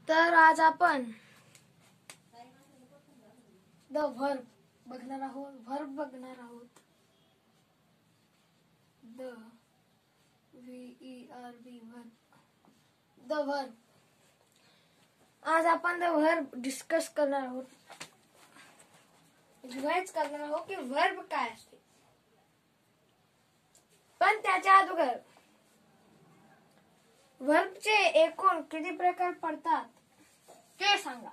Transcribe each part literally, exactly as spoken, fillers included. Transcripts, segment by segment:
तर आज आपण द व्हर्ब बघणार आहोत व्हर्ब बघणार आहोत the V E R B verb the verb आज आपण द व्हर्ब डिस्कस करणार आहोत रिवाइज करणार आहोत की व्हर्ब काय असते. पण त्याच्या अगोदर व्हर्बचे एकूण किती प्रकार पडतात ते सांगा.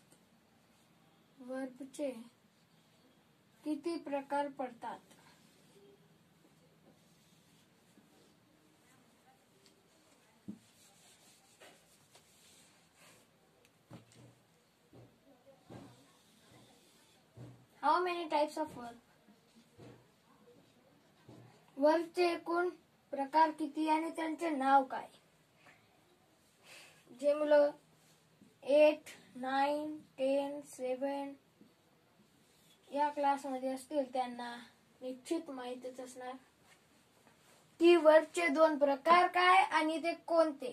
व्हर्बचे किती प्रकार पडतात. How many types of verb? वर्बचे एकूण प्रकार किती आणि त्यांचे नाव काय. जे मुलं एट नाईन टेन सेवन या क्लास मध्ये असतील त्यांना निश्चित माहितच असणार की वर्बचे दोन प्रकार काय आणि ते कोणते,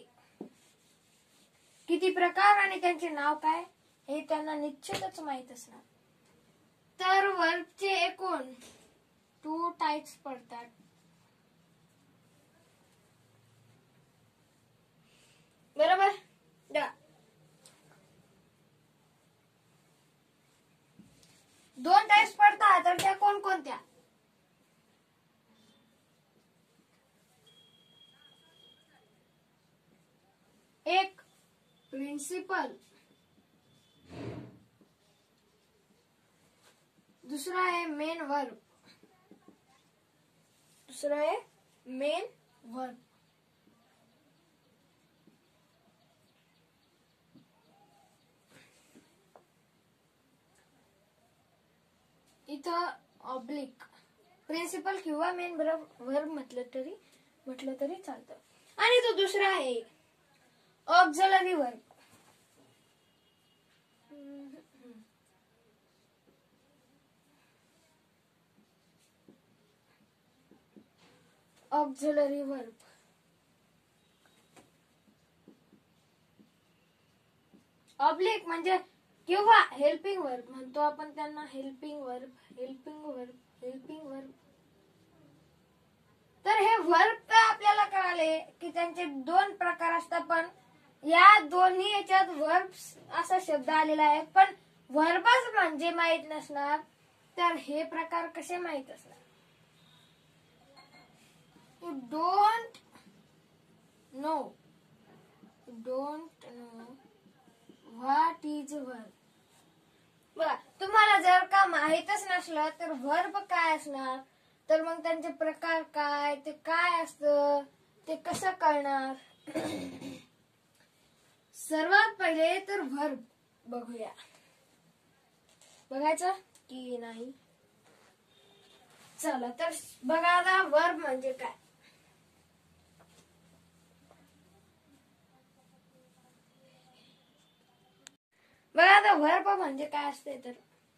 किती प्रकार आणि त्यांचे नाव काय हे त्यांना निश्चितच माहित असणार. तर वर्बचे एकूण टू टाइप्स पडतात. बरोबर. दोन टाइप्स पडतात तर त्या कोणकोणत्या. एक प्रिन्सिपल, दूसरा है मेन वर्ब. दूसरा है मेन वर्ब. इथं ऑब्लिक प्रिन्सिपल किंवा मेन वर्ब म्हटलं तरी म्हटलं तरी चालतं. आणि तो दुसरा आहे auxiliary verb. Auxiliary verb oblique म्हणजे किंवा हेल्पिंग वर्ब म्हणतो आपण त्यांना. Helping verb helping verb helping verb. तर हे वर्ब तर आपल्याला कळाले की त्यांचे दोन प्रकार असतात. पण या दोन्ही याच्यात वर्ब्स असा शब्द आलेला आहे पण वर्बच म्हणजे माहित नसणार तर हे प्रकार कसे माहित असणार. You don't know don't know what is verb. बघा तुम्हाला जर का माहितच नसलं तर वर्ब काय असणार तर मग त्यांचे प्रकार काय, ते काय असतं ते कसं कळणार. सर्वात पहिले तर वर्ब बघूया. बघायचं की नाही. चला तर बघा आता वर्ब म्हणजे काय. बघा आता वर्ब म्हणजे काय असते तर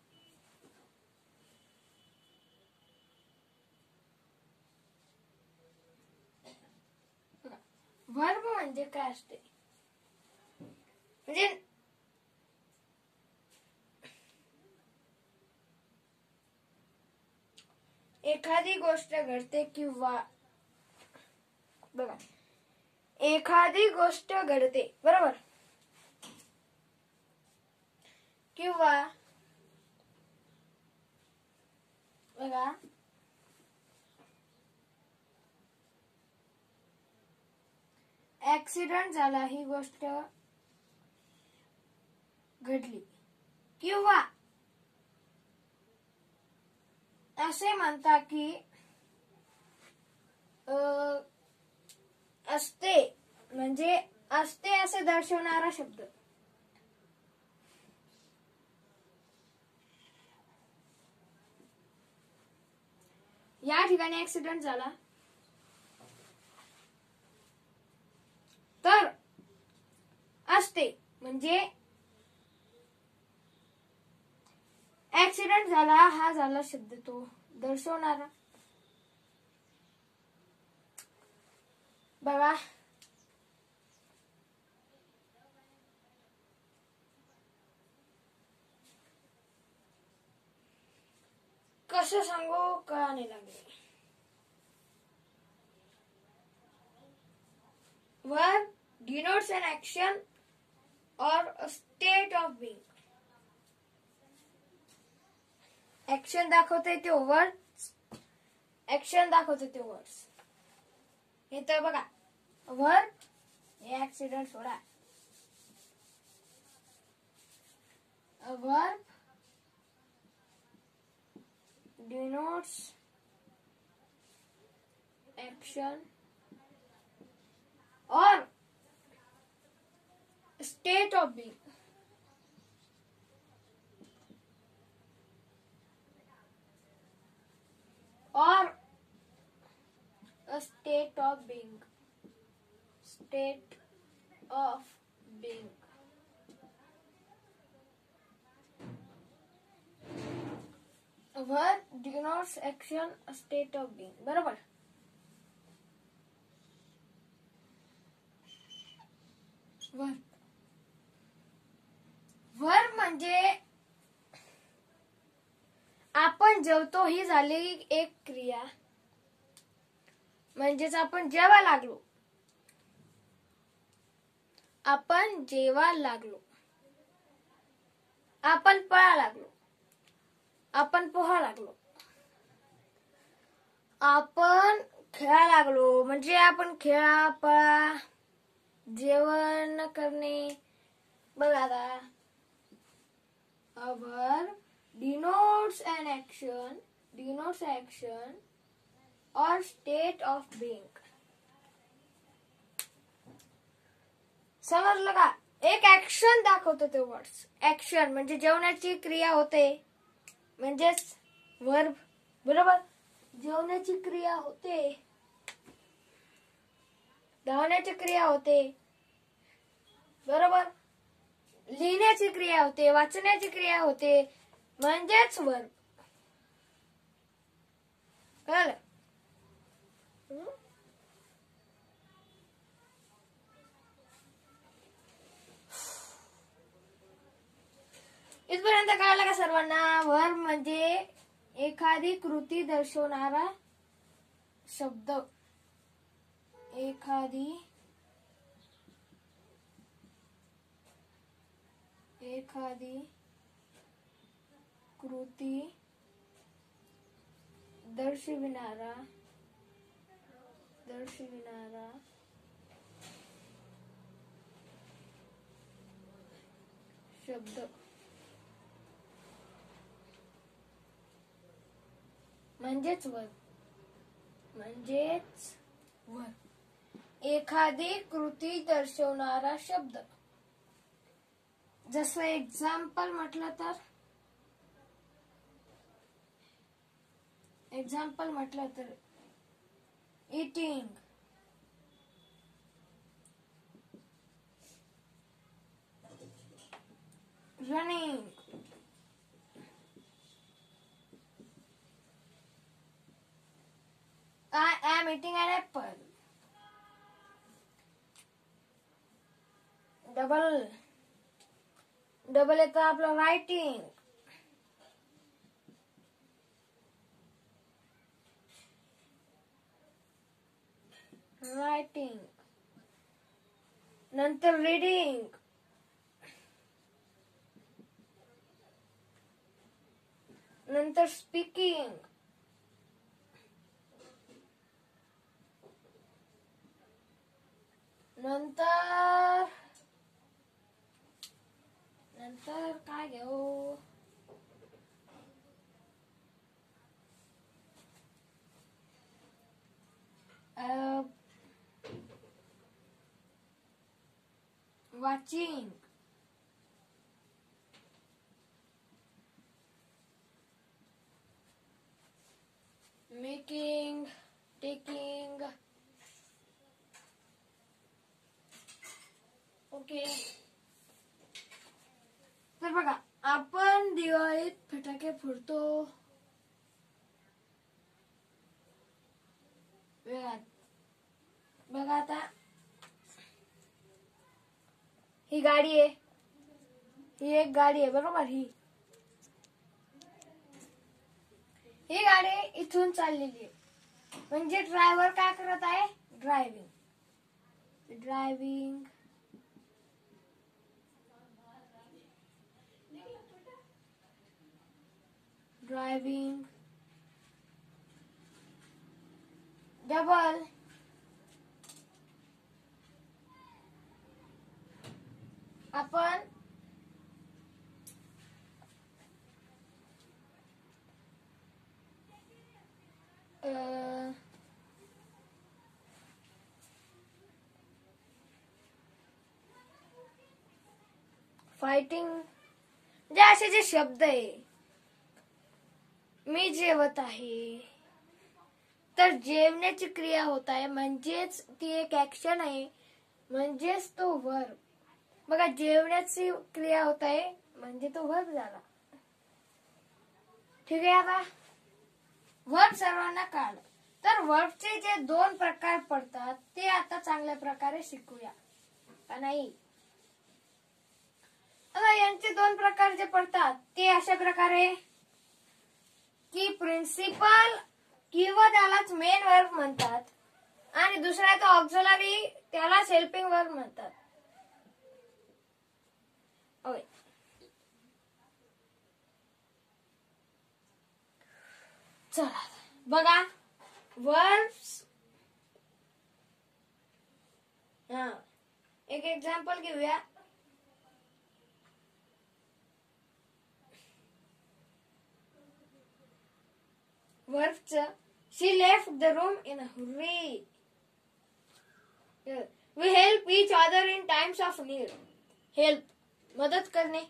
वर्ब म्हणजे काय असते म्हणजे एखादी गोष्ट घडते किंवा बघा एखादी गोष्ट घडते बरोबर किंवा बघा ऍक्सिडेंट झाला, ही गोष्ट घडली किंवा असे म्हणता की असते म्हणजे असते असे दर्शवणारा शब्द. या ठिकाणी ऍक्सिडेंट झाला तर असते म्हणजे ऍक्सिडेंट झाला हा झाला शब्द तो दर्शवणारा. बघा कसं सांगू कळाने लागले. Verb denotes an action or a state of being. Action दाखवते ते words. Action दाखवते ते words. हे तर बघा verb हे accident सोडा. A verb denotes action or state of being. Or a state of being. State of being. A verb denotes action, a state of being. बरोबर. वर्ब वर्ब म्हणजे आपण जेवतो ही झालेली एक क्रिया. म्हणजेच आपण जेवा लागलो. आपण जेवा लागलो. आपण पळा लागलो. आपण पोहा लागलो. आपण खेळा लागलो म्हणजे आपण खेळा पळा जेवण करणे. बघा आता a verb denotes an action denotes action or state of being. समजलं का? एक ऍक्शन दाखवतो ते वर्ड्स. ऍक्शन म्हणजे जेवणाची क्रिया होते म्हणजेच वर्ब. बरोबर. जेवणाची क्रिया होते. धावण्याची क्रिया होते. बरोबर. लिहिण्याची क्रिया होते. वाचण्याची क्रिया होते म्हणजेच वर्ब. कळलं? इथपर्यंत कळलं का सर्वांना? वर्ब म्हणजे एखादी कृती दर्शवणारा शब्द. एखादी एखादी कृती दर्शविणारा दर्शविणारा शब्द म्हणजेच वर्ब. म्हणजेच वर्ब. एखादी कृती दर्शवणारा शब्द. जसं एक्झाम्पल म्हटलं तर एक्झाम्पल म्हटलं तर eating, running, I am eating an apple. Double double येतं आपलं रायटिंग. रायटिंग नंतर रीडिंग, नंतर स्पीकिंग, नंतर नंतर काय घेऊ? Watching, making, taking. ओके. तर बघा आपण दिवाळीत फटाके फोडतो. बघा आता ही गाडी आहे. ही एक गाडी आहे बरोबर. ही ही गाडी इथून चाललेली आहे म्हणजे ड्रायव्हर काय करत आहे? ड्रायव्हिंग. ड्रायव्हिंग ड्रायव्हिंग डबल आपण फायटिंग म्हणजे असे जे शब्द आहे, मी जेवत आहे तर जेवण्याची क्रिया होत आहे म्हणजेच ती एक ऍक्शन आहे म्हणजेच तो वर्ब. बघा जेवण्याची क्रिया होत आहे म्हणजे तो वर्ब झाला. ठीक आहे. आता वर्ब सर्वांना काढ. तर वर्बचे जे दोन प्रकार पडतात ते आता चांगल्या प्रकारे शिकूया का नाही. आता यांचे दोन प्रकार जे पडतात ते अशा प्रकारे की प्रिन्सिपल किंवा त्यालाच मेन वर्ब म्हणतात आणि दुसरा तो ऑक्झिलरी त्यालाच हेल्पिंग वर्ब म्हणतात. ओके. चला बघा वर्ब्स. हा एक एक्झाम्पल घेऊया. वर्बचं she left the room in a hurry. We help each other in times of need. Help मदद करणे.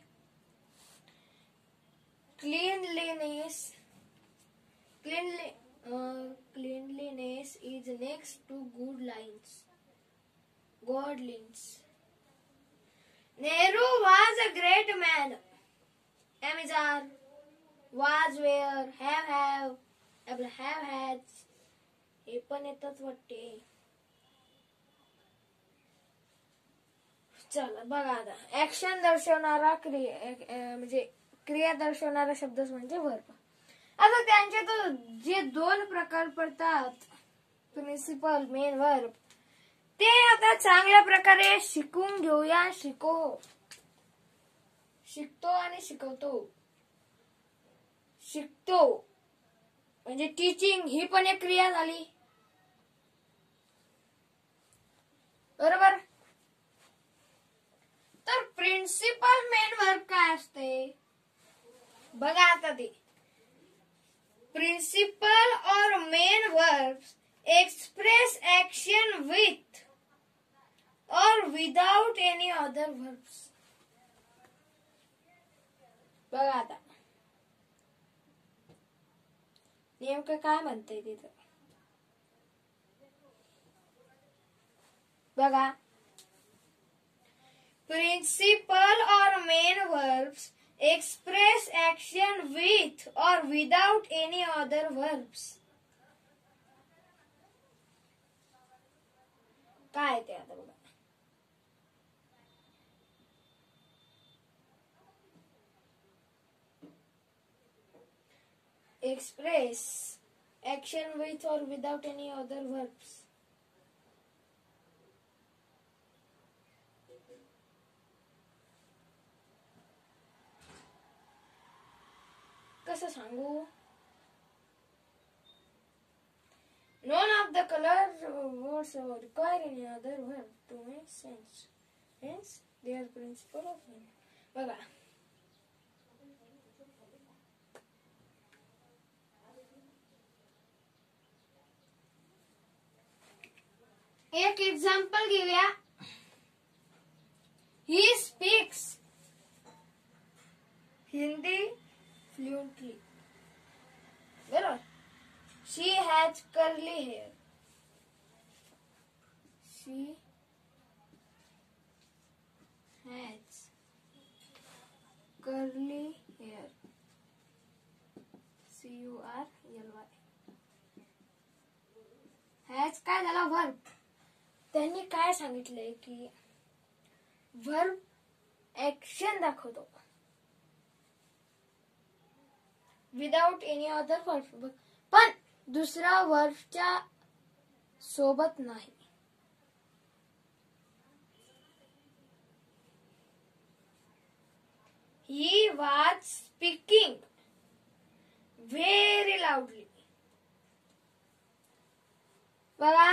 Cleanliness cleanly uh, cleanliness is next to good lines. God lines. Nehru was a great man. Amazar was where have have आपलं have had हे पण येतच वाटते. चला बघा आता ऍक्शन दर्शवणारा क्रिया म्हणजे क्रिया दर्शवणारा शब्द म्हणजे वर्ब. आता त्यांचे तो जे दोन प्रकार पडतात प्रिन्सिपल मेन वर्ब ते आता चांगल्या प्रकारे शिकून घेऊया. शिको शिकतो आणि शिकवतो. शिकतो म्हणजे टीचिंग ही पण एक क्रिया झाली. बरोबर. तर प्रिन्सिपल मेन वर्ब काय असते बघा आता ते. Principal or main verbs express action with or without any other verbs. बघा आता नेमकं काय म्हणतंय तिथं बघा. Principal or main verbs express action with or without any other verbs. काय ते आता बघा. Express action with or without any other verbs. कसं सांगू. None of the color words require any other verb to make sense. Hence, they are principle of meaning. बघा एक example घेऊया. He speaks Hindi fluently. बरोबर. She has curly hair. She has curly hair. C U R L Y. Has काय झाला verb. त्यांनी काय सांगितलंय की वर्ब ऍक्शन दाखवतो. विदाउट एनी अदर वर्ब, पण दुसरा वर्बच्या सोबत नाही. He was speaking very loudly. बघा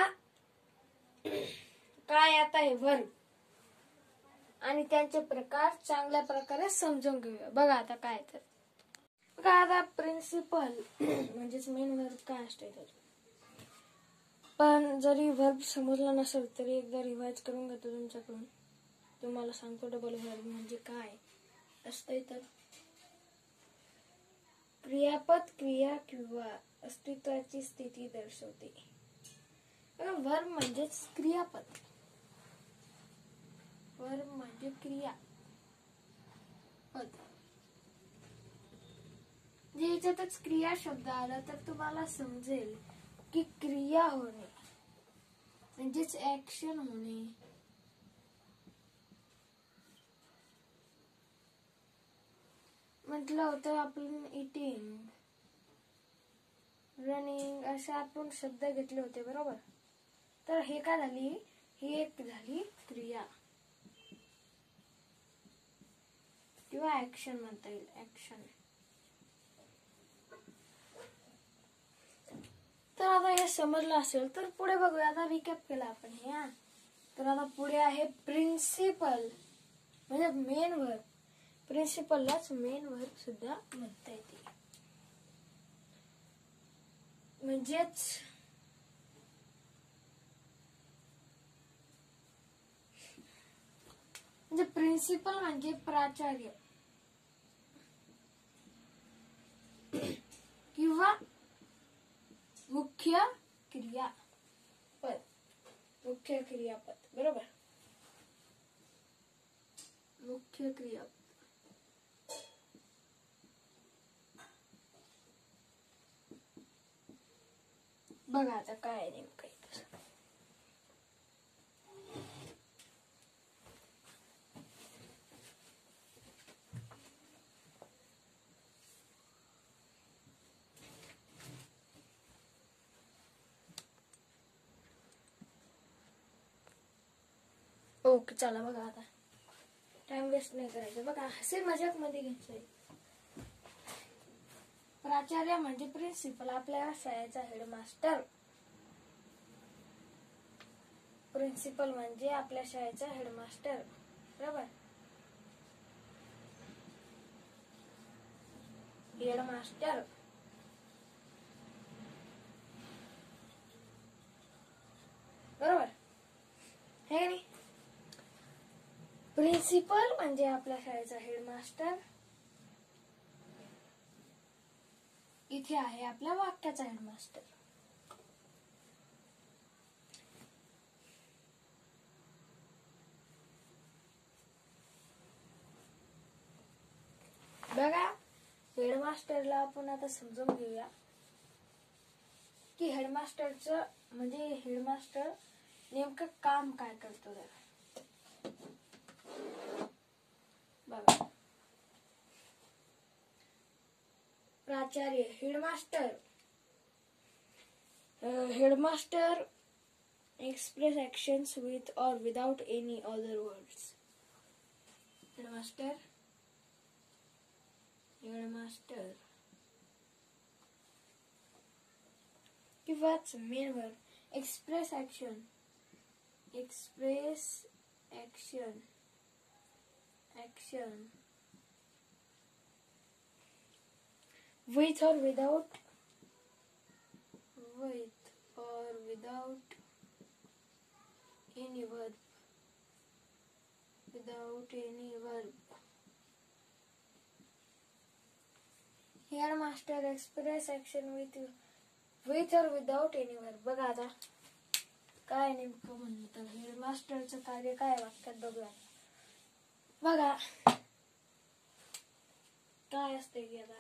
काय आता हे वर्ब आणि त्यांचे प्रकार चांगल्या प्रकारे समजून घेऊया. बघा आता काय तर बघा आता प्रिन्सिपल म्हणजेच मेन वर्ब काय असते तर, पण जरी वर्ब समजला नसेल तरी एकदा रिवाइज करून घेतो तुमच्याकडून. तुम्हाला सांगतो डबल वर्ब म्हणजे काय असते तर, क्रियापद क्रिया किंवा अस्तित्वाची स्थिती दर्शवते. वर्ब म्हणजेच क्रियापद, वर्ब म्हणजे क्रिया पद. जे याच्यातच क्रिया शब्द आला तर तुम्हाला समजेल की क्रिया होणे म्हणजेच ऍक्शन होणे. म्हटलं होतं आपण इटिंग, रनिंग असे आपण शब्द घेतले होते बरोबर. तर हे काय झाली, ही एक झाली क्रिया किंवा ऍक्शन म्हणता येईल, ऍक्शन. तर आता हे समजलं असेल तर पुढे बघूया. आता रिकॅप केला आपण हे. हा तर आता पुढे आहे प्रिन्सिपल म्हणजे मेन वर्ब. प्रिन्सिपललाच मेन वर्ब सुद्धा म्हणता येते. म्हणजेच म्हणजे प्रिन्सिपल म्हणजे प्राचार्य किंवा मुख्य क्रियापद, मुख्य क्रियापद बरोबर, मुख्य क्रियापद. बघा आता काय नेमकं ओके. चला बघा आता टाइम वेस्ट नाही करायचं. बघा हसी मजाक मध्ये घ्यायचंय. प्राचार्य म्हणजे प्रिन्सिपल, आपल्या शाळेचा हेडमास्टर. प्रिन्सिपल म्हणजे आपल्या शाळेचा हेडमास्टर बरोबर. हेडमास्टर बरोबर हे नाही. प्रिन्सिपल म्हणजे आपल्या शाळेचा हेडमास्टर. इथे आहे आपल्या वाक्याचा हेडमास्टर. बघा हेडमास्टरला आपण आता समजून घेऊया की हेडमास्टरचं म्हणजे हेडमास्टर नेमकं काम काय करतो. बघा प्राचार्य headmaster, headmaster express actions with or without any other words. Headmaster, headmaster. किंवाच main verb express action, express action, action with or without, with or without any verb, without any verb. Headmaster express action with with or without any verb. बघा आता काय नेमकं म्हणतात हेडमास्टरचं कार्य काय वाक्यात बघूया. बघा काय असते की आता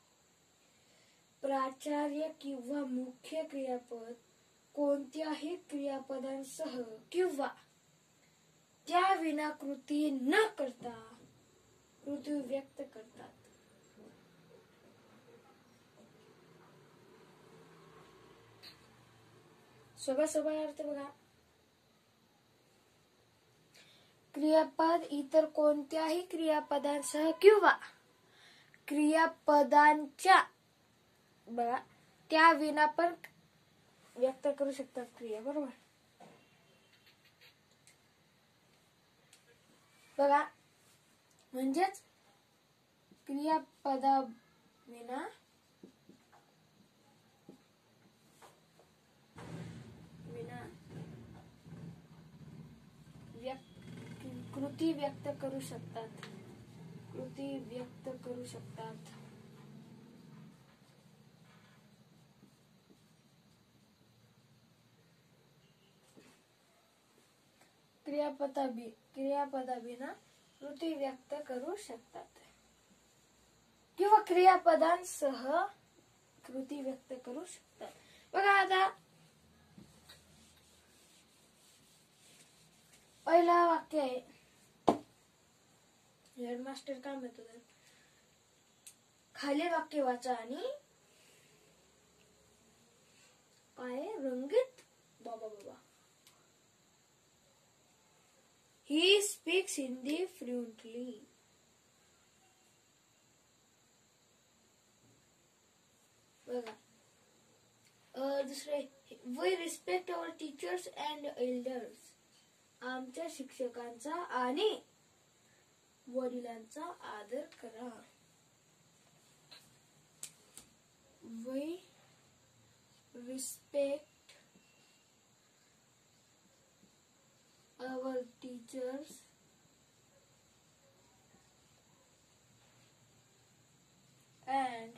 प्राचार्य किंवा मुख्य क्रियापद कोणत्याही क्रियापदांसह किंवा त्या विना कृती न करता कृती व्यक्त करतात. सोबा सोबा अर्थ बघा. क्रियापद इतर कोणत्याही क्रियापदांसह किंवा क्रियापदांच्या बघा त्या विना पण व्यक्त करू शकतात क्रिया. बरोबर. बघा म्हणजेच क्रियापदा विना विना कृती व्यक्त करू शकतात. कृती व्यक्त करू शकतात. क्रियापदा क्रियापदा विना कृती व्यक्त करू शकतात किंवा क्रियापदांसह कृती व्यक्त करू शकतात. बघा आता पहिला वाक्य आहे. हेडमास्टर काय म्हणतो, खाली वाक्य वाचा आणि काय रंगीत बाबा बाबा. He speaks Hindi fluently. बघा दुसरे, we respect our teachers and elders. आमच्या शिक्षकांचा आणि वडिलांचा आदर करा. We respect our teachers and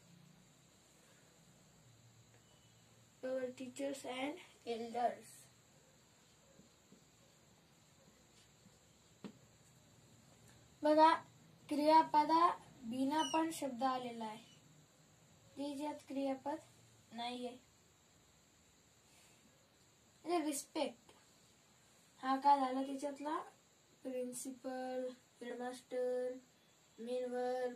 our teachers and elders. बघा क्रियापदा बिना पण शब्द आलेला आहे. त्याच्यात क्रियापद नाहीये. रिस्पेक्ट हा काय झाला त्याच्यातला प्रिन्सिपल, हेडमास्टर, मेन वर्ब,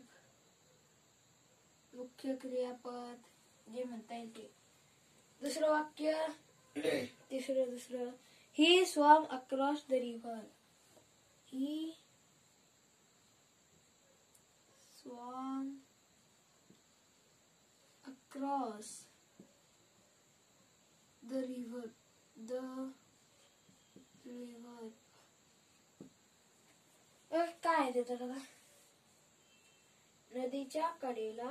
मुख्य क्रियापद जे म्हणता येईल ते. दुसरं वाक्य तिसरं दुसरं he swam across the river. He swam across the river. The river. काय आहे ते बघा. नदीच्या कडेला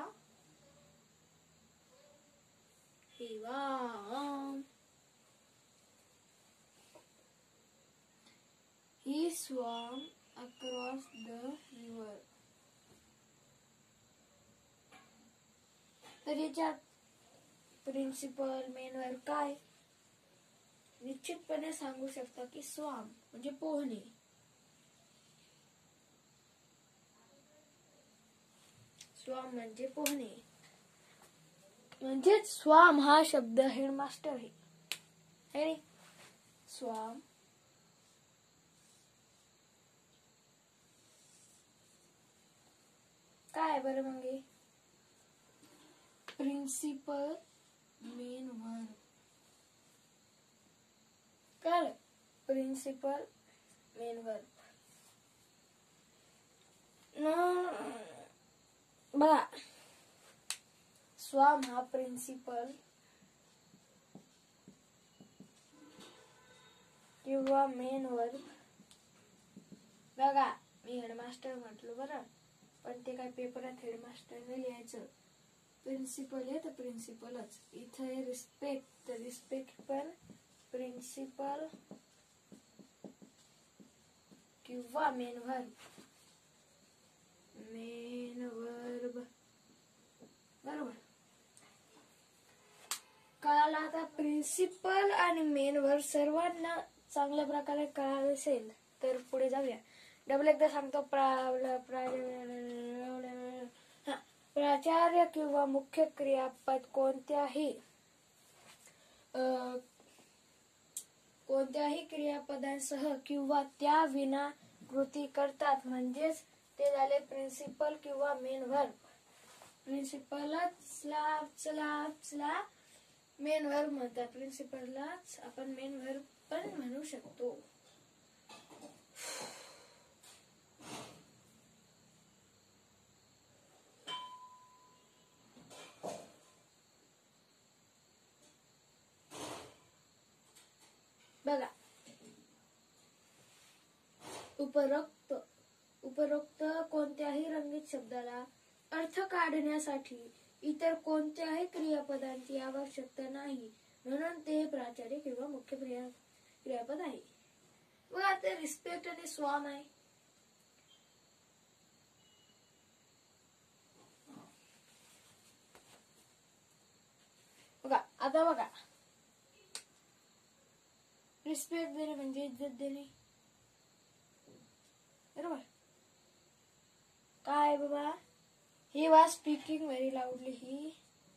हिवा. He swam across the river. तर याच्यात प्रिन्सिपल मेन वर्ब काय निश्चितपणे सांगू शकता की स्वाम म्हणजे पोहणे. स्वाम म्हणजे पोहणे. म्हणजे स्वाम हा शब्द हेडमास्टर आहे. स्वाम काय बरं मग प्रिन्सिपल मेन वर्ब. काय प्रिन्सिपल मेन वर्ब. बघा स्वाम हा प्रिन्सिपल किंवा मेन वर्ब. बघा मी हेडमास्टर म्हटलो बरं, पण ते काय पेपरात हेडमास्टर लिहायचं. प्रिन्सिपल आहे तर प्रिन्सिपलच. इथं आहे रिस्पेक्ट तर रिस्पेक्ट पण प्रिन्सिपल किंवा मेन वर्ब. मेन वर्ब बरोबर. कळाला आता. प्रिन्सिपल आणि मेन वर्ब सर्वांना चांगल्या प्रकारे कळालं असेल तर पुढे जाऊया. डबल एकदा सांगतो. प्राचार्य किंवा मुख्य क्रियापद कोणत्याही कोणत्याही क्रियापदांसह किंवा त्या विना कृती करतात. म्हणजेच ते झाले प्रिन्सिपल किंवा मेन वर्ब. प्रिन्सिपलच ला चला चला मेन वर्ब म्हणतात. प्रिन्सिपललाच आपण मेन वर्ब पण म्हणू शकतो. बघा, उपरोक्त उपरोक्त कोणत्याही रंगीत शब्दाला अर्थ काढण्यासाठी इतर कोणत्याही क्रियापदांची आवश्यकता नाही, म्हणून ते प्राचार्य किंवा मुख्य क्रियापद आहे. बघा, ते रिस्पेक्ट आणि स्वाम आहे. बघा, आता बघा, रिस्पेक्ट देणे म्हणजे इज्जत देणे, बरोबर. काय बाबा, he was speaking very loudly. He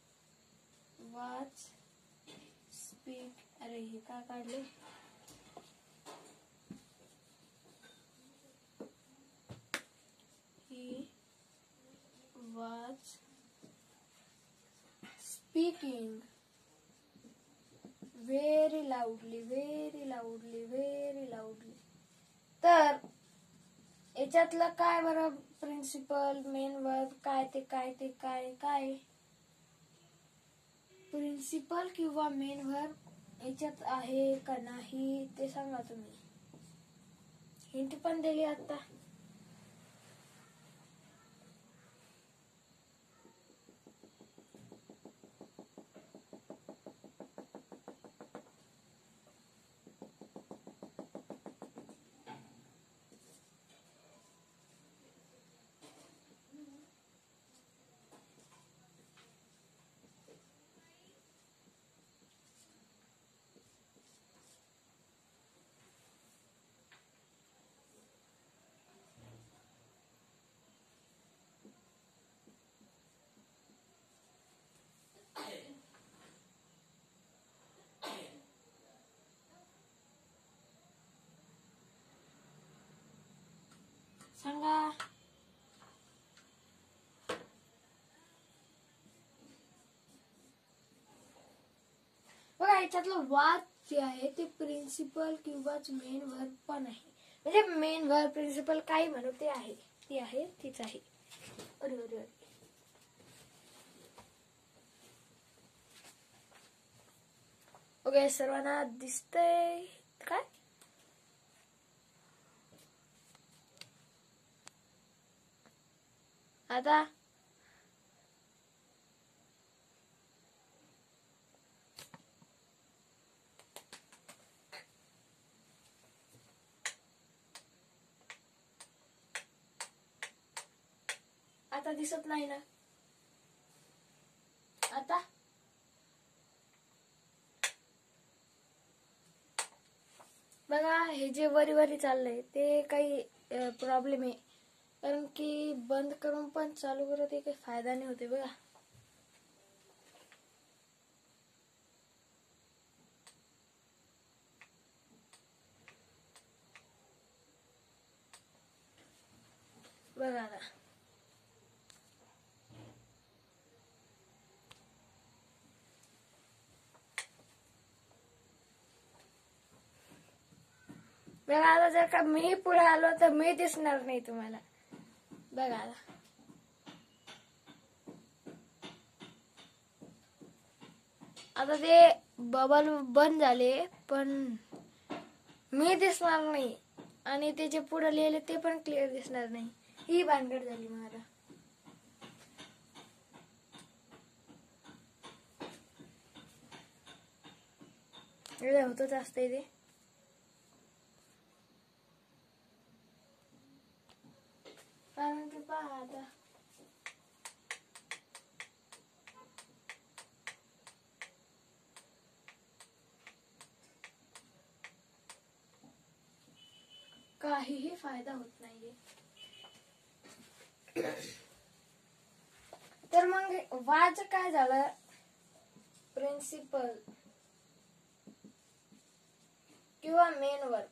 was speak, अरे हे काय काढले, he was speaking very loudly, very loudly, very loudly. तर याच्यातलं काय बरं, प्रिन्सिपल, मेन वर्ब, काय ते काय ते काय काय प्रिन्सिपल किंवा मेन वर्ब याच्यात आहे का नाही ते सांगा तुम्ही. हिंट पण दिली आता. सांगा. बघा, याच्यातलं वाद जे आहे ते प्रिन्सिपल किंवाच मेन वर्ब पण आहे. म्हणजे मेन वर्ब प्रिन्सिपल काही म्हणू ते आहे, ती आहे तीच आहे. अरे अरे अरे ओके, सर्वांना दिसतंय काय? आता आता दिसत नाही ना. आता बघा, हे जे वरी वरी चाललंय ते काही प्रॉब्लेम आहे, कारण की बंद करून पण चालू करत काही फायदा नाही होते. बघा, बघा आता बघा आता जर का मी पुढे आलो तर मी दिसणार नाही तुम्हाला. बघा आता आता ते बबल बंद झाले पण मी दिसणार नाही आणि ते जे पुढे लिहिले ते पण क्लिअर दिसणार नाही. ही भानगड झाली मला. एवढं होतच असतंय ते. कारण की पहा आता काहीही फायदा होत नाहीये. तर मग वाज काय झालं, प्रिन्सिपल किंवा मेन वर्ब,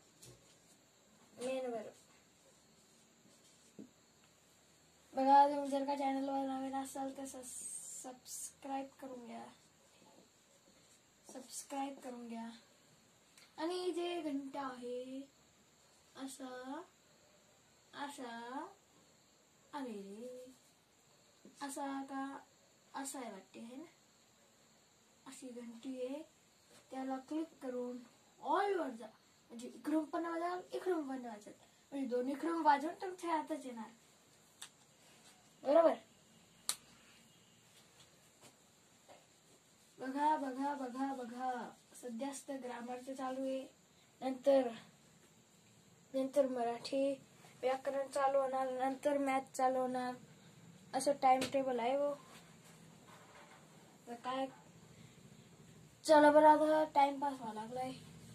मेन वर्ब. बघा तुमच्या जर का चॅनलवर नवीन असाल तर सबस्क्राईब करून घ्या, सबस्क्राईब करून घ्या. आणि जे घंटा आहे असा असा अरे असा का असा आहे वाटते है ना, अशी घंटी आहे. त्याला क्लिक करून ऑल वर जा, म्हणजे इकडून पण वाजाल इकडून पण वाजल, म्हणजे दोन्हीकडून वाजवून तुमच्या हातात येणार. बरोबर. बघा बघा बघा बघा सध्यास्त ग्रामरचं चालू आहे, नंतर नंतर मराठी व्याकरण चालू होणार, नंतर मॅथ चालू होणार, असं टाइम टेबल आहे. वो काय चला बरं आता टाइमपास व्हायला लागलाय.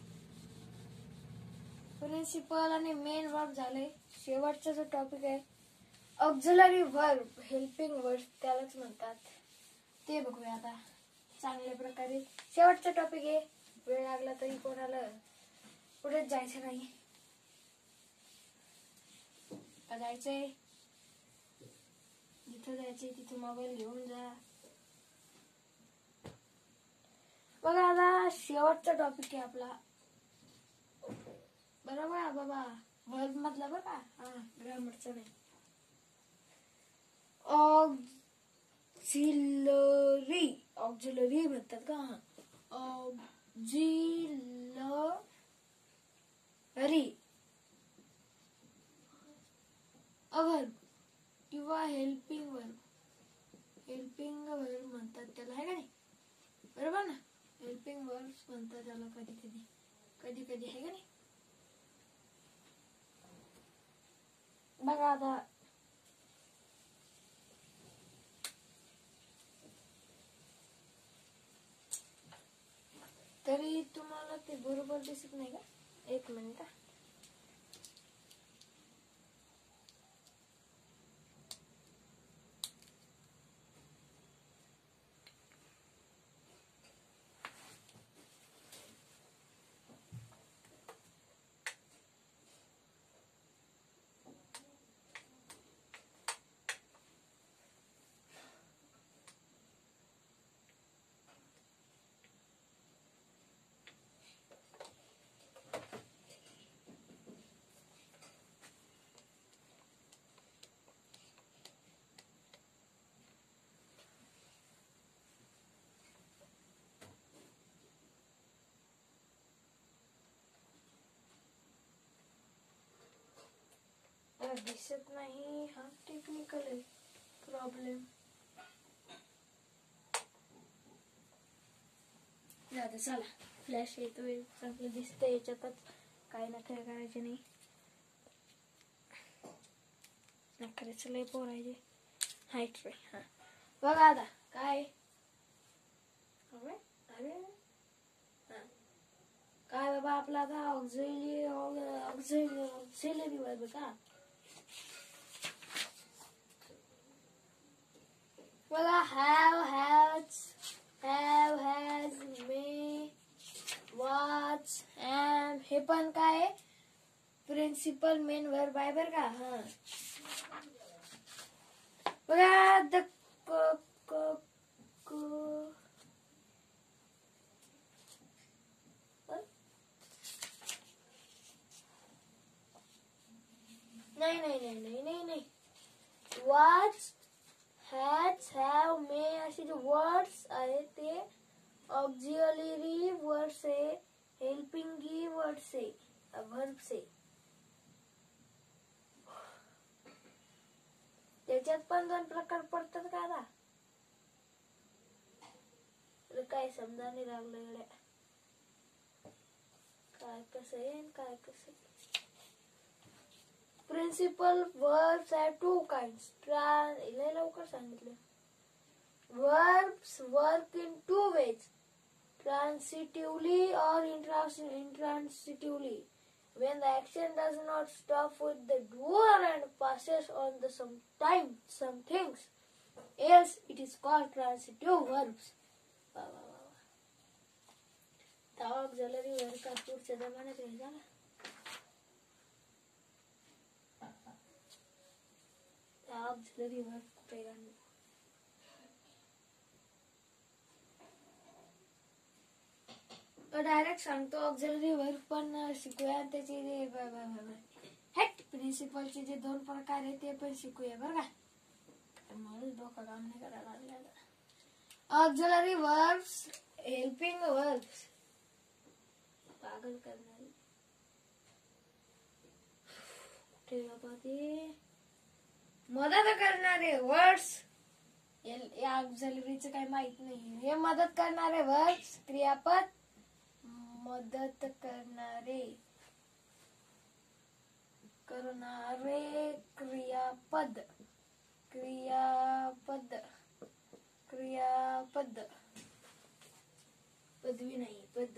प्रिन्सिपल आणि मेन वर्ब झाले. शेवटचा जो टॉपिक आहे ऑक्झिलरी वर्ब, हेल्पिंग वर्ब त्यालाच म्हणतात, ते बघूया आता चांगल्या प्रकारे. शेवटचा टॉपिक आहे, वेळ लागला तरी कोणाला पुढेच जायचं नाही. का जायचंय, जिथं जायचंय तिथे मोबाईल घेऊन जा. बघा आता शेवटचा टॉपिक आहे आपला, बरोबर बाबा, वर्ब मधला बघा, हा ग्रामरचा नाही. ऑक्झिलरी, ऑक्झिलरी म्हणतात का, ऑक्झिलरी वर्ब किंवा हेल्पिंग वर्ब, हेल्पिंग वर्ब म्हणतात त्याला, आहे का नाही, बरोबर ना. हेल्पिंग वर्ब म्हणतात त्याला कधी कधी कधी कधी आहे का नाही. बघा आता तरी तुम्हाला ते बरोबर दिसत नाही का, एक मिनिट. दिसत नाही, हा टेक्निकल आहे प्रॉब्लेम. जाऊ चला, फ्लॅश येतोय, चांगलं दिसतंय याच्यातच, काही नखरे करायचे नाही. नखरेच लय पोरायचे हाईट रे. हा बघा आता काय काय बाबा आपला आता ऑक्झिलरी ऑक्झिलरी वर्ब का. बघा have, has, have, has, may, was, am, हे पण काय प्रिन्सिपल मेन वर्ब आहे बर का. हा बघा द नाही नाही नाही नाही नाही नाही वॉच, हॅज, हॅव, मे असे जे वर्ड्स आहेत ते ऑक्झिलरी वर्ड्स आहे, हेल्पिंग वर्ड्स आहे, वर्ब्स आहे. त्याच्यात पण दोन प्रकार पडतात का आता, काय समजा नाही लागलं एवढ्या, काय कसं आहे काय कसं. Principal verbs are two kinds. लय लवकर सांगितलं. Verbs work in two ways, transitively or intransitively. When the action does not stop with the doer and passes on the sometime some things else, it is called transitive verbs. वा वा वा वा. Auxiliary verb का पुढच्या जमान्यात हे झाला. Auxiliary verb कुठे घालू? डायरेक्ट सांगतो ऑक्झिलरी वर्ब पण शिकूया. त्याचे जे हेट प्रिन्सिपलचे जे दोन प्रकार आहेत ते पण शिकूया बरं का. मला डोकं काम नाही करायला लागलं. ऑक्झिलरी वर्ब्स, हेल्पिंग वर्ब्स, पागल करणारे कुठे बाबा ते मदत करणारे वर्ड्स. या ऑक्झिलरीचं काही माहित नाही. हे मदत करणारे वर्ड्स, क्रियापद, मदत करणारे करणारे क्रियापद क्रियापद क्रियापद पदवी नाही पद.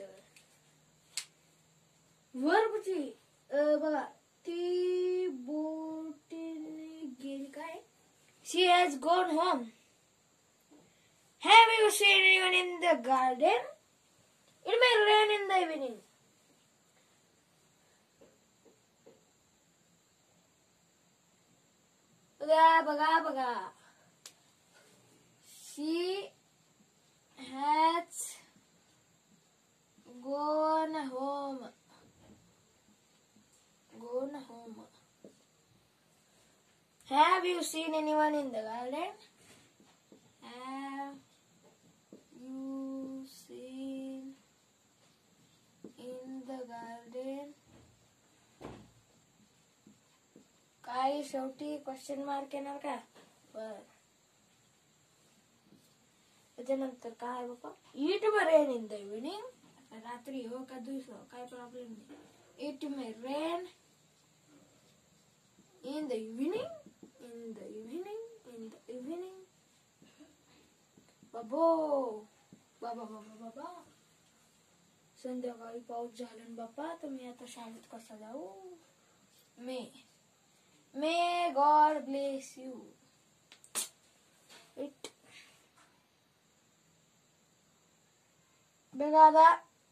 वर्बची बघा ती बोटीने गेली काय. She has gone home. Have you seen even in the garden. It may rain in the evening. बघा बघा बघा. She has gone home. Gone home. Have you seen anyone in the garden? Have you seen in the garden? काय शेवटी question mark येणार का? बर. त्याच्यानंतर काय बाबा. It may rain in the evening. रात्री हो का दिवस हो काय प्रॉब्लेम नाही. It may rain in the evening. In the evening. In the evening. बाबो बाबा बाबा बाबा संध्याकाळी पाऊस झाला ना बाप्पा. तर मी आता शाळेत कसा जाऊ. May may God bless you. It बघा आता.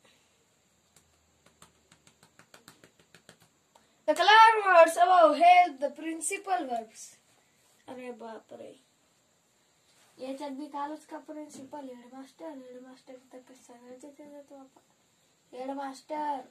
The color words above help the principal verbs. अरे बापरे. याच्यात बी कालच का प्रिन्सिपल हेडमास्टर हेडमास्टर तर सगळ्याच जातो आपण. हेडमास्टर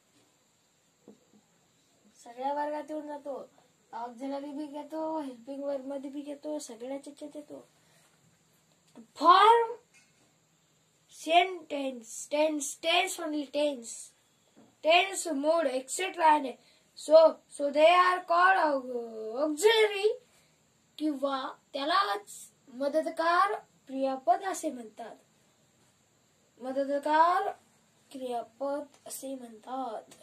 सगळ्या वर्गात येऊन जातो. ऑक्झिलरी बी घेतो, हेल्पिंग वर्ब मध्ये बी घेतो, सगळ्याच याच्यात येतो. Form sentence, tense, tense only tense, tense, mood, et cetera. So, so they are called auxiliary किंवा त्यालाच मदतकार क्रियापद असे म्हणतात. मदतकार क्रियापद असे म्हणतात.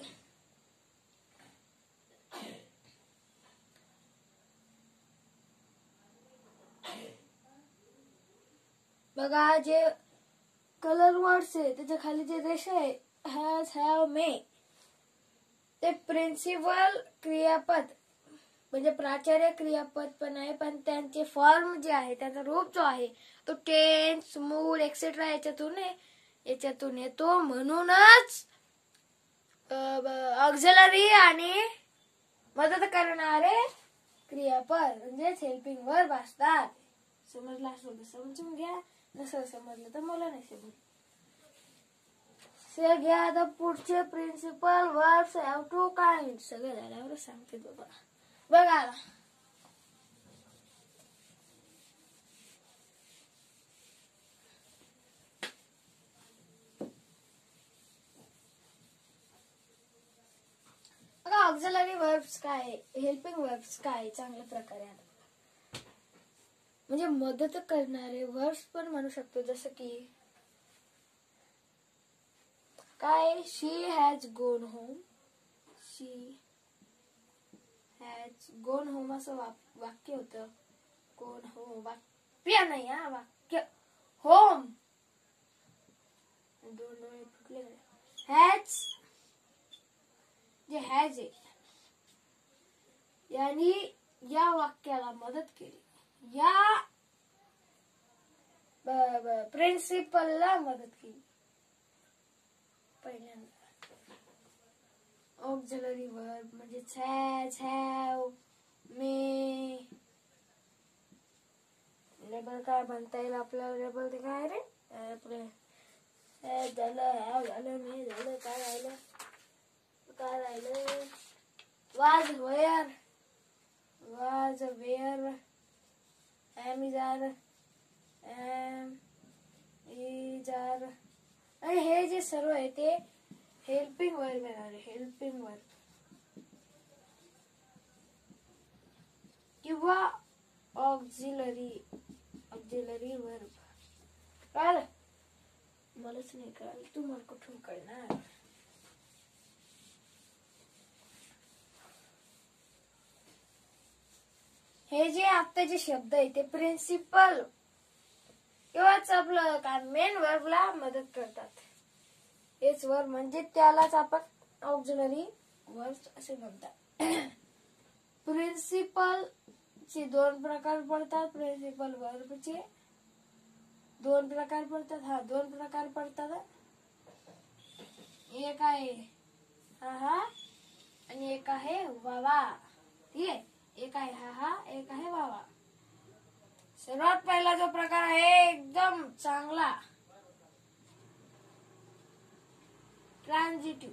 बघा जे कलर वर्ड्स आहे त्याच्या खाली जे रेषा आहे हॅज हॅव मे ते प्रिन्सिपल क्रियापद म्हणजे प्राचार्य क्रियापद पण आहे. पण त्यांचे फॉर्म जे आहे त्याचा रूप जो आहे तो टेन्स, मूड एक्सेट्रा याच्यातून याच्यातून येतो. म्हणूनच ऑक्झिलरी आणि मदत करणारे क्रियापद म्हणजेच हेल्पिंग वर्ब असतात. समजला असेल तर समजून घ्या. नसेल समजलं तर मला नाही समजलं. से घ्या आता पुढचे principal verbs have two kind. सगळे झाल्यावर सांगते बाबा. बघा बघा ऑक्झिलरी वर्ब्स काय, हेल्पिंग वर्ब्स काय चांगल्या प्रकारे म्हणजे मदत करणारे वर्ब्स पण म्हणू शकतो. जसं की काय she has gone home. She has gone home असं वाक्य होतं. गॉन होम वाक्य नाही हा वाक्य. होम दोन डोळे फुटले. हॅज जे हॅज आहे यांनी या वाक्याला मदत केली. या प्रिन्सिपलला मदत केली. पहिल्यांदा ऑक्झिलरी वर्ब म्हणजे हॅज, हॅव, मे, लेबल काय म्हणता येईल आपल्याला? लेबल ते काय रे? आपले हे झालं, हा झालं, मी झालं, काय राहिलं काय राहिलं was were was were am is are am is are. आणि हे जे सर्व आहे ते हेल्पिंग वर्ब येणार. हेल्पिंग वर्ब किंवा ऑक्झिलरी ऑक्झिलरी वर्ब. कळलं? मलाच नाही कळलं, तुम्हाला कुठून कळणार? हे जे आत्ताचे शब्द आहे ते प्रिन्सिपल किंवाच आपलं काय मेन वर्बला मदत करतात. हेच वर्ब म्हणजे त्यालाच आपण ऑक्झिलरी वर्ब असे म्हणतात. प्रिन्सिपल चे दोन प्रकार पडतात. प्रिन्सिपल वर्बचे दोन प्रकार पडतात. हा दोन प्रकार पडतात. एक आहे हा हा आणि एक आहे वावा. ठीक आहे, एक आहे हा हा, एक आहे वावा. सर्वात पहिला जो प्रकार आहे एकदम चांगला, ट्रान्झिटिव्ह.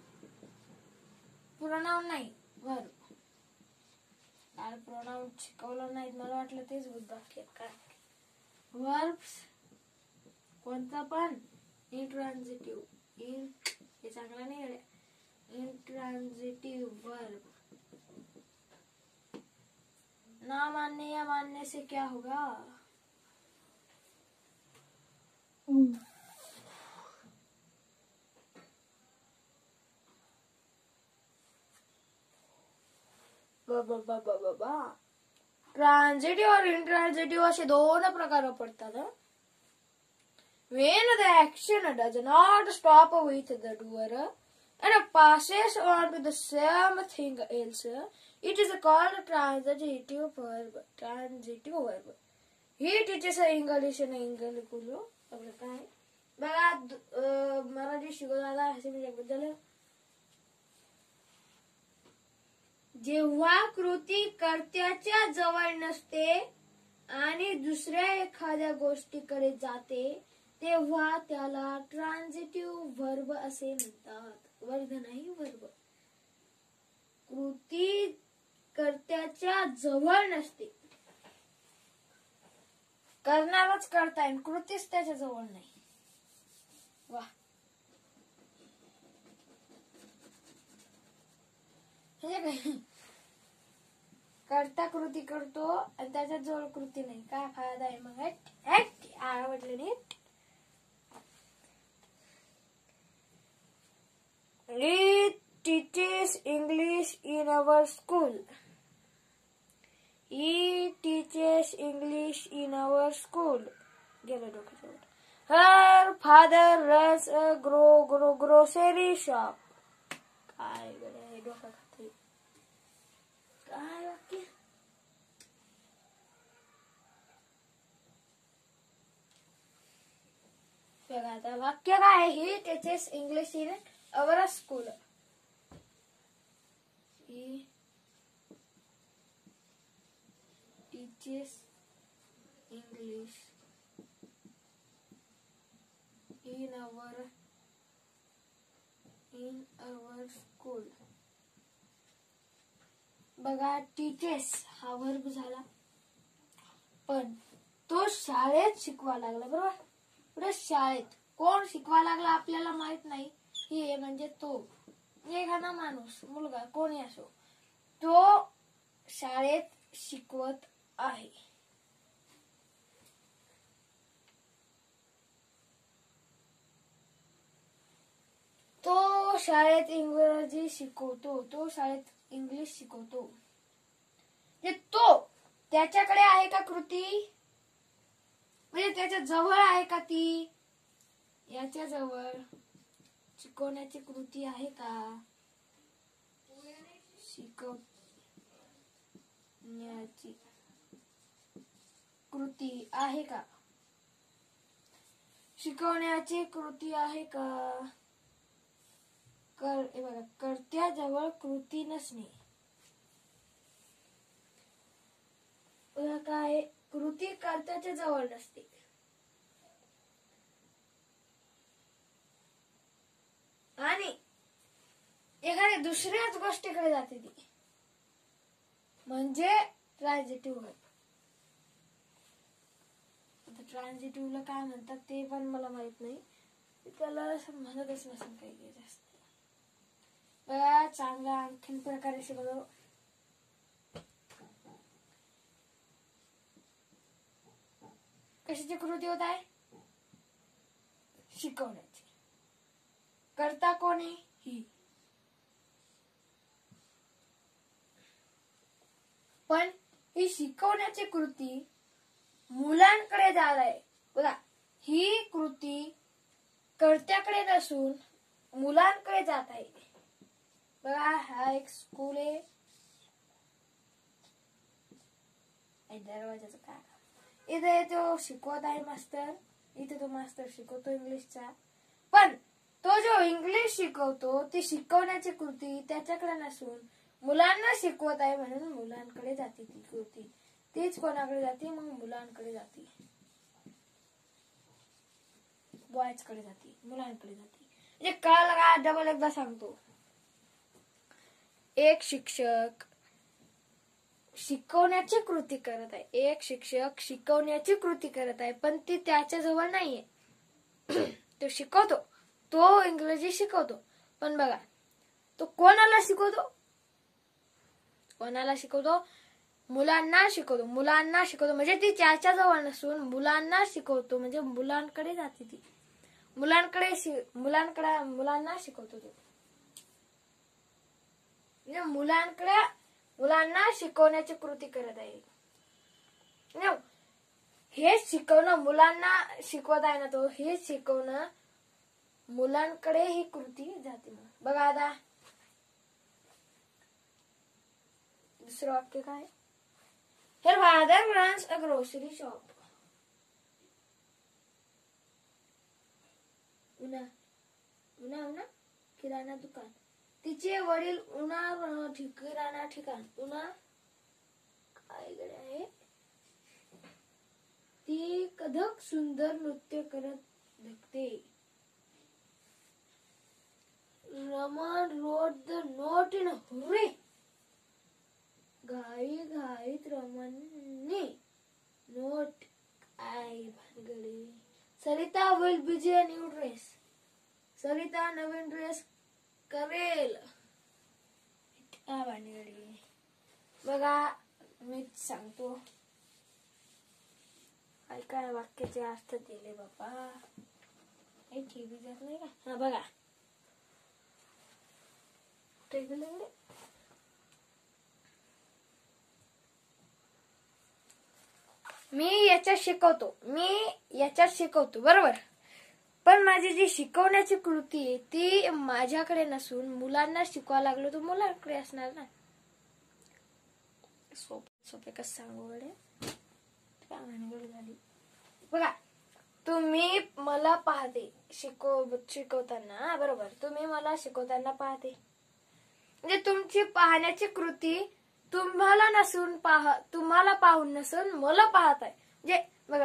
प्रोनाउन नाही, वर्ब. काल प्रोनाउन शिकवलं नाही, मला वाटलं तेच बुद्ध काय. वर्ब्स कोणता पण इंट्रान्झिटिव्ह. इन हे चांगला नाही रे. इंट्रान्झिटिव्ह वर्ब. ना मानने या मानने से क्या होगा? ट्रान्झिटिव्ह और इंट्रान्झिटिव्ह असे दोन प्रकार पडतात. When the action does not stop with the doer and passes on to the same thing else, it is called transitive verb. Transitive verb. He teaches English and English कुलो. आपलं काय बघा मराठी शिकवताना असे मी बद्दल जेव्हा कृती कर्त्याच्या जवळ नसते आणि दुसऱ्या एखाद्या गोष्टीकडे जाते तेव्हा त्याला ट्रान्झिटिव्ह वर्ब असे म्हणतात. वर्ग नाही, वर्ब. कृती कर्त्याच्या जवळ नसते. करणारच करता येईल, कृतीच त्याच्या जवळ नाही. वा, हे करता कृती करतो आणि त्याच्या जवळ कृती नाही, काय फायदा आहे मग? आवडलं नाही. He teaches English in our school. He teaches English in our school. Her father runs a gro gro grocery shop. काय गड्या डोकं खाते काय वाक्य? बघा आता वाक्य काय आहे? He teaches English in our school. He teaches English in our in our school. बघा टीचेस हा वर्ब झाला, पण तो शाळेत शिकवा लागला. बरोबर, पुढे शाळेत कोण शिकवा लागला आपल्याला माहित नाही. हे म्हणजे तो एखादा माणूस, मुलगा, कोणी असो, तो शाळेत शिकवत आहे. तो शाळेत इंग्रजी शिकवतो. तो शाळेत इंग्लिश शिकवतो. तो त्याच्याकडे आहे का कृती? म्हणजे त्याच्या जवळ आहे का ती? याच्या जवळ शिकवण्याची कृती आहे का? शिकवण्याची कृती आहे का? शिकवण्याची कृती आहे का? कर बघा, कर्त्याजवळ कृती नसणे. काय कृती कर्त्याच्या जवळ नसते. आणि एखाद्या दुसऱ्याच गोष्टीकडे जाते ती, म्हणजे ट्रान्झिटिव्ह वर्ब. आता ट्रान्झिटिव्हला काय म्हणतात ते पण मला माहित नाही, त्याला म्हणतच नसेल काही जास्त. बघा चांगला आणखीन प्रकारे शिकवतो. कशाची कृती होत आहे? शिकवण्याची. कर्ता कोण आहे? ही. पण ही शिकवण्याची कृती मुलांकडे जात आहे. बघा ही कृती कर्त्याकडे नसून मुलांकडे जात आहे. बघा हा एक स्कूल आहे. दरवाजाचं काय, इथे तो शिकवत आहे मास्तर. इथे तो मास्तर शिकवतो इंग्लिशचा. पण तो जो इंग्लिश शिकवतो ती शिकवण्याची कृती त्याच्याकडे नसून मुलांना शिकवत आहे, म्हणून मुलांकडे जाते ती कृती. तीच कोणाकडे जाते? मग मुलांकडे जाते, बॉयज कडे जाते, मुलांकडे जाते. म्हणजे कळलं का? डबल एकदा सांगतो. एक शिक्षक शिकवण्याची कृती करत आहे. एक शिक्षक शिकवण्याची कृती करत आहे, पण ती त्याच्याजवळ नाहीये. तो शिकवतो, तो इंग्रजी शिकवतो, पण बघा तो कोणाला शिकवतो? कोणाला शिकवतो? मुलांना शिकवतो. मुलांना शिकवतो म्हणजे ती त्याच्याजवळ नसून मुलांना शिकवतो, म्हणजे मुलांकडे जाते ती. मुलांकडे मुलांकडे मुलांना शिकवतो तो. म्हणजे मुलांकडे मुलांना शिकवण्याची कृती करत आहे. हे शिकवणं मुलांना शिकवत आहे ना, तो हे शिकवणं मुलांकडे ही कृती जाते. बघा आता दुसरं वाक्य काय? Her father runs a grocery shop. उन्हा उन्हा उन्हा किराणा दुकान. तिचे वडील उन्हा किराणा ठिकाण. उन्हा काय गडे आहे? ती कथक सुंदर नृत्य करत दिसते. Raman wrote the note in a hurry. घाई घाईत रमनने नोट काय भानगडी. Sarita will busy a new dress. Sarita नवीन ड्रेस करेल. काय भानगडी. बघा मीच सांगतो. काय काय वाक्याचे अर्थ दिले बाबा. हे टीव्ही जात नाही का? हा बघा टेबल. मी याच्यात शिकवतो, मी याच्यात शिकवतो, बरोबर. पण माझी जी शिकवण्याची कृती आहे ती माझ्याकडे नसून मुलांना शिकवायला लागलो तर मुलांकडे असणार ना. सोपे सोपे कसं सांगू गडे. काय भानगड झाली. बघा तुम्ही मला पाहते शिकव शिकवताना, बरोबर. तुम्ही मला शिकवताना पाहते, म्हणजे तुमची पाहण्याची कृती तुम्हाला नसून पाह तुम्हाला पाहून नसून मला पाहत आहे. म्हणजे बघा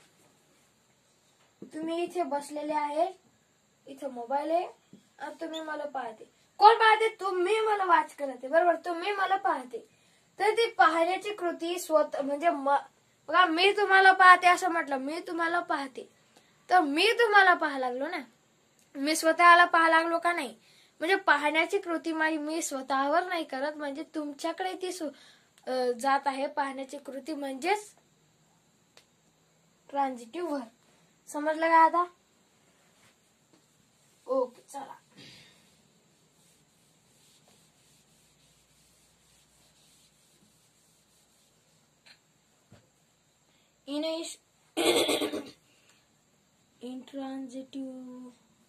तुम्ही इथे बसलेले आहे, इथे मोबाईल आहे आणि तुम्ही मला पाहते. कोण पाहते? तुम्ही मला वाच करते, बरोबर. तुम्ही मला पाहते, तर ती पाहण्याची कृती स्वतः म्हणजे बघा मी तुम्हाला पाहते असं म्हटलं. मी तुम्हाला पाहते तर मी तुम्हाला पाहायला लागलो ना. मी स्वतःला पाहायला लागलो का नाही? म्हणजे पाहण्याची कृती माझी मी स्वतःवर नाही करत, म्हणजे तुमच्याकडे ती जात आहे. पाहण्याची कृती म्हणजेच ट्रान्झिटिव्ह वर्ब. समजलं का आता? ओके चला. In intransitive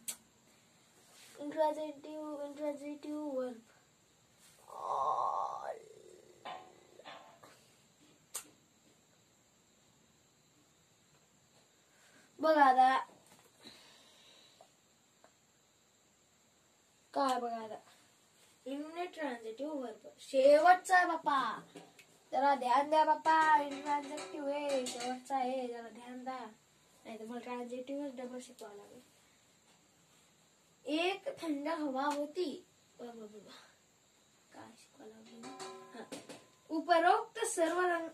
intransitive intransitive verb. बघा आता काय बघा आता intransitive verb शेवटचा आहे बापा. जरा ध्यान द्या बाप्पा, इंट्रान्झेक्टिव्ह आहे, शेवटचा आहे, जरा ध्यान द्या, नाही तर मला ट्रान्झेक्टिव्हच डबल शिकवावं लागेल. एक थंड हवा होती. बाबा बाबा काय शिकवावं लागेल. उपरोक्त सर्व रंग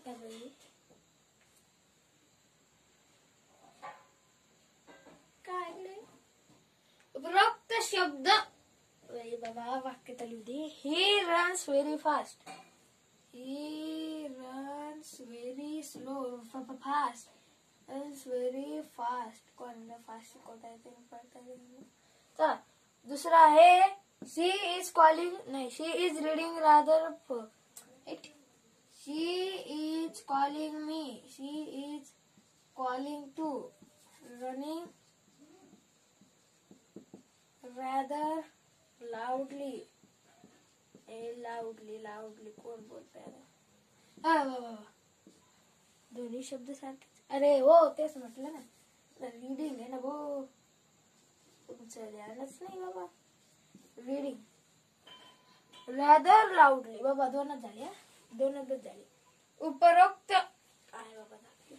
काय उपरोक्त शब्द बाबा वाक्य चालू दे. He runs very fast. He runs very slow. Fast runs very fast. कोणाला फास्ट शिकवता येते पडता येते. चला दुसरा आहे शी इज कॉलिंग नाही she is reading rather. She is calling me. She is calling to running rather loudly. ए लाउडली लाउडली कोण बोलताय. दोन्ही शब्द सारखेच. अरे हो तेच म्हटलं ना, रीडिंग आहे ना भाऊ, तुमचं ध्यानच नाही बाबा. Reading rather loudly. बाबा दोनच झाले. दोनच झाले. उपरोक्त काय बाबा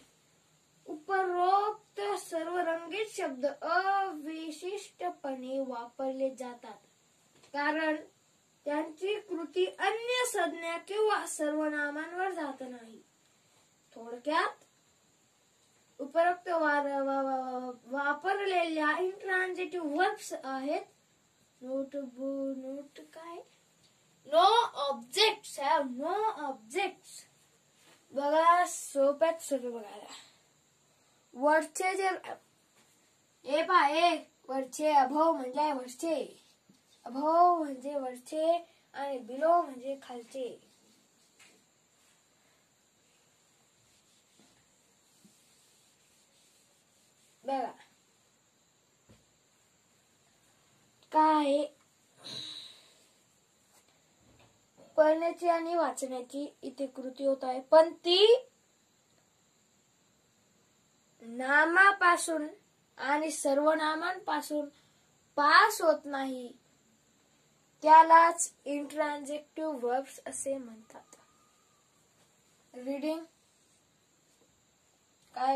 उपरोक्त सर्व रंगीत शब्द अविशिष्टपणे वापरले जातात कारण त्यांची कृती अन्य संज्ञा किंवा सर्वनामांवर जात नाही. थोडक्यात उपरोक्त वापरलेल्या इंट्रान्झेटिव्ह वर्ब्स आहेत नोट नोट काय नो ऑब्जेक्ट्स. नो ऑब्जेक्ट्स बघा सोप्यात सोपे बघायला. वरचे जे ए पा ए वरचे अभव म्हणजे वरचे. अभव म्हणजे वरचे आणि बिलो म्हणजे खालचे. बघा काय पढ़ण्याची आणि वाचण्याची इथे कृती होत आहे पण ती नामापासून आणि सर्वनामांपासून पास होत नाही. त्यालाच इंट्रान्झेक्टिव्ह वर्ब्स असे म्हणतात. रीडिंग काय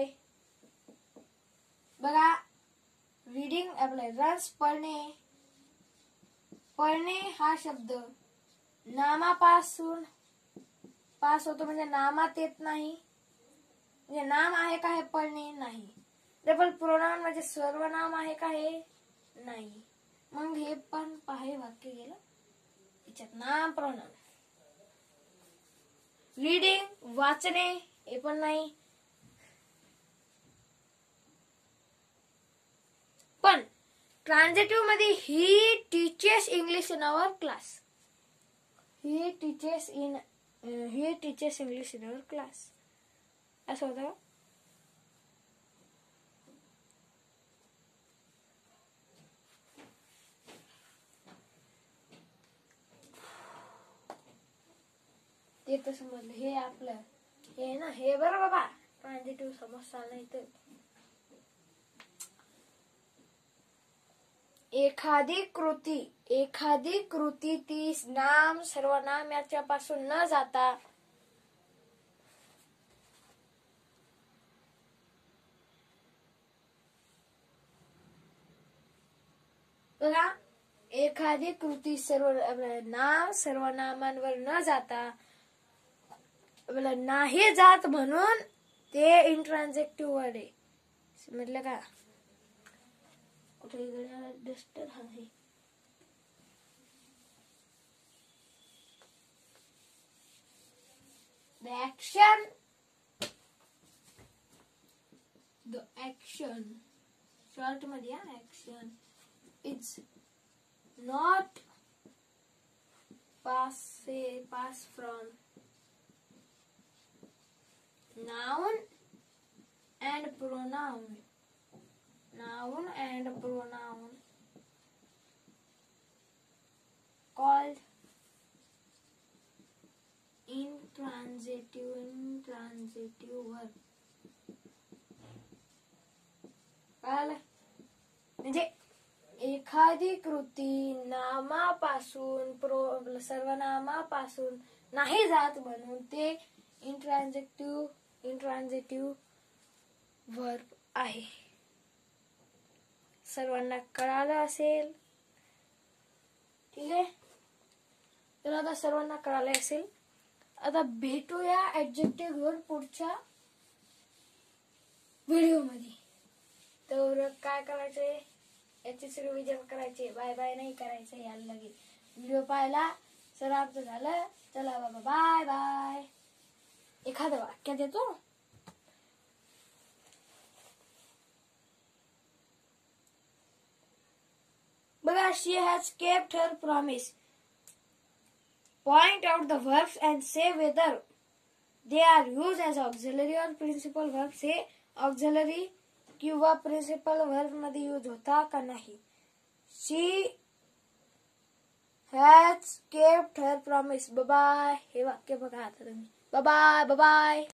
बघा रीडिंग आपले रन्स पढ़णे. पढ़णे हा शब्द नामापासून पास होतो म्हणजे नामात येत नाही. म्हणजे नाम आहे का हे पढ़णे नाही. डबल प्रोनाउन म्हणजे सर्वनाम आहे का हे नाही. मग हे पण पाहे वाक्य गेलं याच्यात नाम प्रोनाउन. रीडिंग वाचणे हे पण नाही. पण ट्रान्झेटिव्ह मध्ये he teaches English in our class. He teaches in he teaches English in our class असं होतं. ते तर समजलं. हे आपलं हे ना हे बरं बाबा ट्रान्झेटिव्ह समजता नाही तर एखादी कृती एखादी कृती ती नाम सर्वनाम याच्यापासून न जाता बघा एखादी कृती सर्व नाम सर्वनामांवर न जाता नाही जात म्हणून ते इंट्रान्झेक्टिव्ह वर्ड आहे. समजलं का. कुठे डस्टर आहे. The action the action short मध्ये action is not pass say pass from noun and pronoun. Noun and pronoun called intransitive intransitive verb. म्हणजे एखादी कृती नामापासून प्रो सर्वनामापासून नाही जात म्हणून ते इंट्रान्झेक्टिव्ह इंट्रान्झेटिव्ह व्हर्ब आहे. सर्वांना कळालं असेल. ठीक आहे, तर आता सर्वांना कळालं असेल. आता भेटूया ऍडजेक्टिव्ह घेऊन पुढच्या व्हिडिओ मध्ये. तर काय करायचंय, याचे रिव्हिजन करायचे, बाय बाय नाही करायचं याला लगेच. व्हिडिओ पाहायला सरांचं झालं. चला बाबा, बाय बाय. एखादं वाक्य देतो. बघा, she has kept her promise. Point out the verbs and say whether they are used as auxiliary or principal verb. Say auxiliary किंवा principal verb मध्ये यूज होता का नाही. She has kept her promise. Bye bye. हे वाक्य बघा आता तुम्ही. Bye bye. Bye bye.